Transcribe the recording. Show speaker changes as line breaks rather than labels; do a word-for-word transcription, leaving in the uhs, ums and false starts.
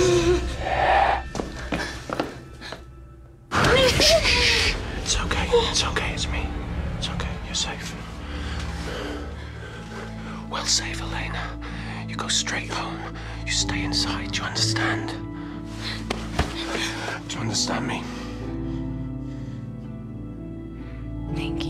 It's okay, it's okay, it's me. It's okay, you're safe. Well safe, Elena. You go straight home. You stay inside, do you understand? Do you understand me?
Thank you.